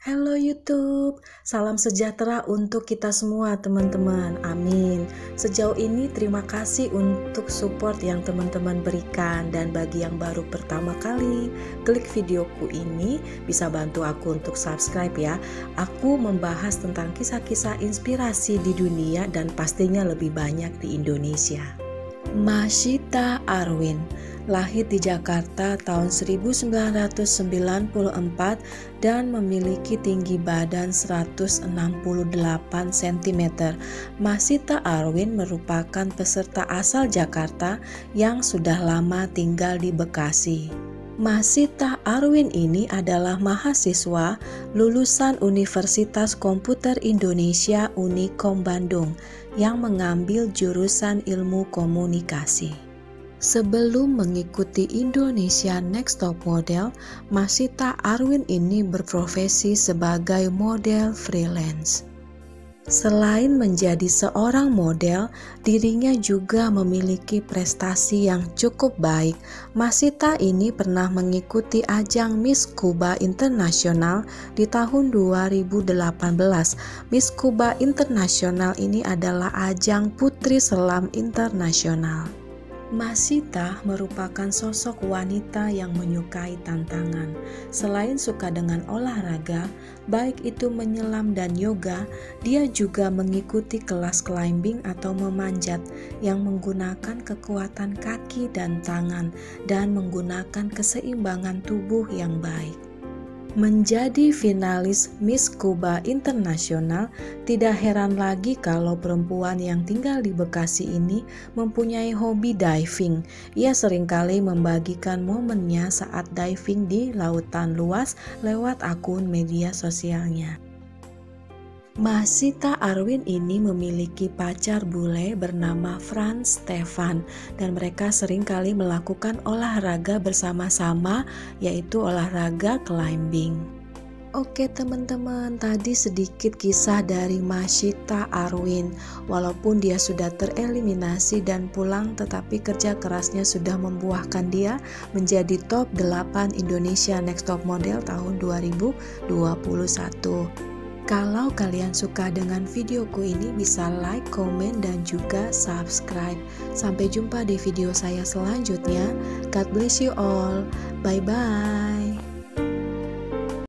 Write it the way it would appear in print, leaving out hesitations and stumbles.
Halo YouTube, salam sejahtera untuk kita semua teman-teman, amin. Sejauh ini terima kasih untuk support yang teman-teman berikan. Dan bagi yang baru pertama kali klik videoku ini, bisa bantu aku untuk subscribe ya. Aku membahas tentang kisah-kisah inspirasi di dunia dan pastinya lebih banyak di Indonesia. Masita Arwin lahir di Jakarta tahun 1994 dan memiliki tinggi badan 168 cm. Masita Arwin merupakan peserta asal Jakarta yang sudah lama tinggal di Bekasi. Masita Arwin ini adalah mahasiswa lulusan Universitas Komputer Indonesia Unikom Bandung yang mengambil jurusan ilmu komunikasi. Sebelum mengikuti Indonesia Next Top Model, Masita Arwin ini berprofesi sebagai model freelance. Selain menjadi seorang model, dirinya juga memiliki prestasi yang cukup baik. Masita ini pernah mengikuti ajang Miss Kuba Internasional di tahun 2018. Miss Kuba Internasional ini adalah ajang putri selam internasional. Masita merupakan sosok wanita yang menyukai tantangan. Selain suka dengan olahraga, baik itu menyelam dan yoga, dia juga mengikuti kelas climbing atau memanjat yang menggunakan kekuatan kaki dan tangan dan menggunakan keseimbangan tubuh yang baik. Menjadi finalis Miss Kuba Internasional, tidak heran lagi kalau perempuan yang tinggal di Bekasi ini mempunyai hobi diving. Ia seringkali membagikan momennya saat diving di lautan luas lewat akun media sosialnya. Masita Arwin ini memiliki pacar bule bernama Frans Stefan dan mereka seringkali melakukan olahraga bersama-sama, yaitu olahraga climbing. Oke teman-teman, tadi sedikit kisah dari Masita Arwin. Walaupun dia sudah tereliminasi dan pulang, tetapi kerja kerasnya sudah membuahkan dia menjadi top 8 Indonesia Next Top Model tahun 2021. Kalau kalian suka dengan videoku ini, bisa like, komen, dan juga subscribe. Sampai jumpa di video saya selanjutnya. God bless you all. Bye-bye.